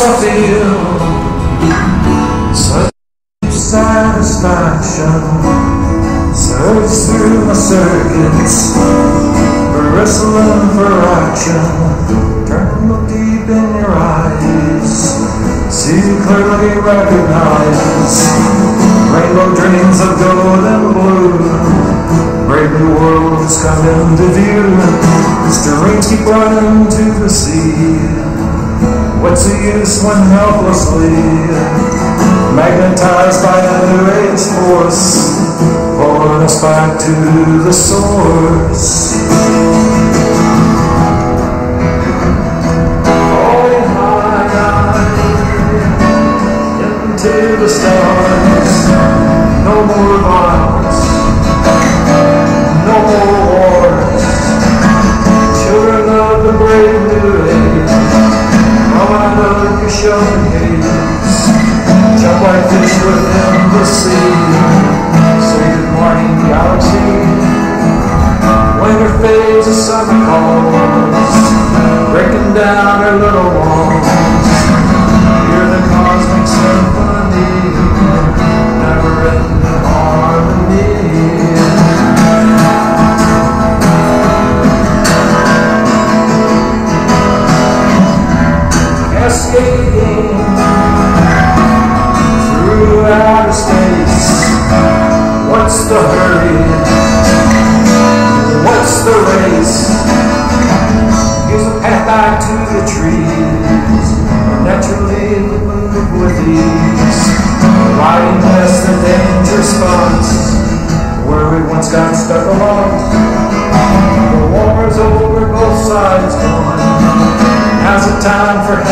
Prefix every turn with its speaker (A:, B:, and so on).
A: I feel such satisfaction surge through my circuits, wrestling for action. Turn and look deep in your eyes, see you clearly recognize rainbow dreams of gold and blue. Brave new worlds come into view, streams keep running to the sea. What's the use when helplessly magnetized by a new age force, pulling us back to the source? Falling high into the stars, no more violence, no more wars. Children of the brave new age, out of your shelter caves, jump like fish within the sea. Say good morning, galaxy. Winter fades, the summer calls, breaking down her little walls. Hear the cosmic symphony, never-ending harmony. Cascading through outer space. What's the hurry? What's the race? Here's a path back to the trees, naturally we move with ease, riding past the danger spots where we once got stuck along. The war's over, both sides gone. Now's the time for